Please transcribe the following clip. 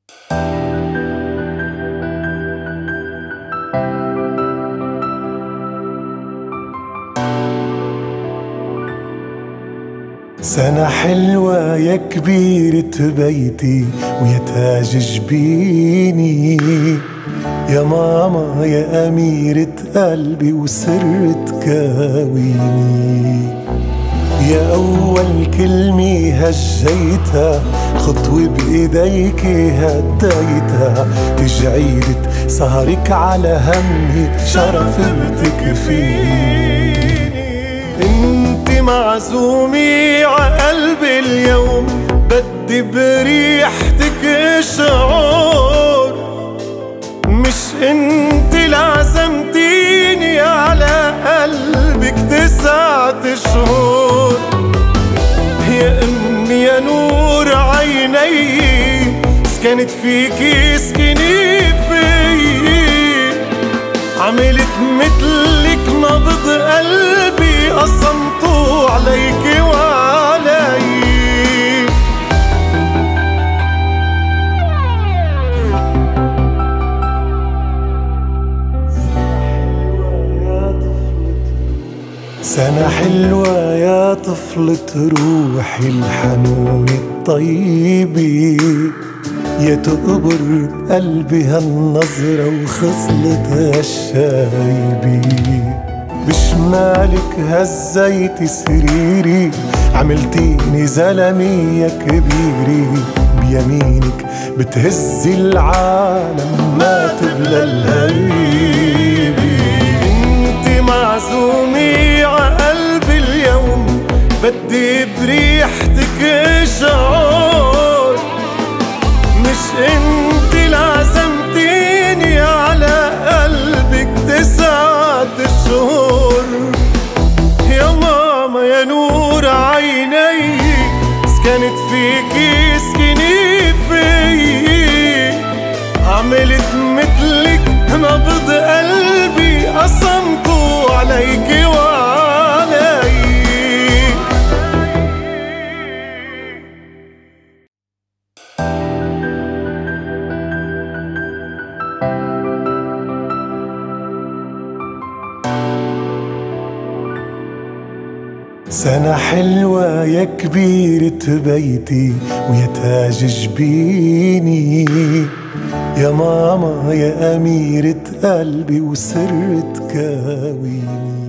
سنة حلوة يا كبيرة بيتي ويا تاج جبيني، يا ماما يا أميرة قلبي وسر تكاويني، يا أول كلمة هجيتها خطوة بإيديك هديتها، تجعيدة سهرك على همي شرف بتكفيني، انت معزومي عقلبي اليوم بدي بريحتك شعور، مش انت لعزمتيني على قلبك 9 شهور، يا امي يا نور عيني سكنت فيكي سكني فيي، عملت مثلك نبض قلبي قسمته عليكي وعلي، سنة حلوة يا طفلة روحي الحنون الطيبة، يا تقبر قلبي هالنظرة وخصلتها الشايبة، بشمالك هزيتي سريري عملتيني زلمي يا كبيري، بيمينك بتهزي العالم ما تبلى الهيبة، انت معزومي عقلبي اليوم بدي بريحتك شعور، مش انت لعزمتيني على قلبك 9 شهور، يا ماما يا نور عيني سكنت فيكي سكني فيي، عملت مثلك نبض قلبي قسمته عليكي وعلي. سنة حلوة يا كبيرة بيتي ويا تاج جبيني، يا ماما يا أميرة قلبي وسر تكاويني.